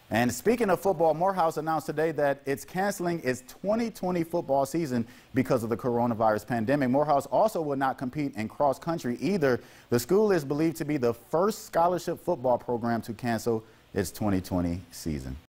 And speaking of football, Morehouse announced today that it's canceling its 2020 football season because of the coronavirus pandemic. Morehouse also will not compete in cross country either. The school is believed to be the first scholarship football program to cancel its 2020 season.